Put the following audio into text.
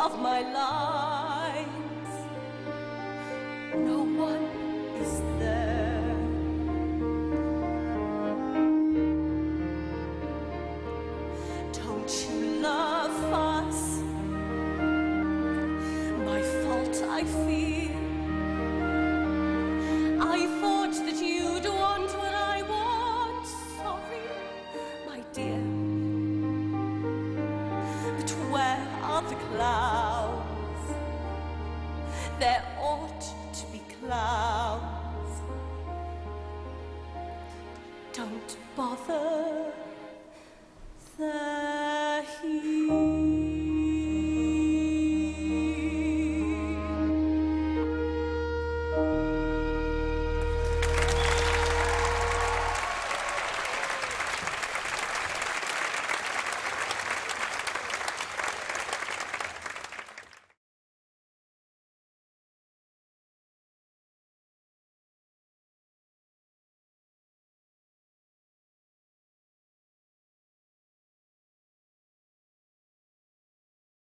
of my lines. No one is there. Don't you love us? My fault I fear. I thought that you'd want what I want. Sorry, my dear. But where are the clouds? There ought to be clouds. Don't bother there.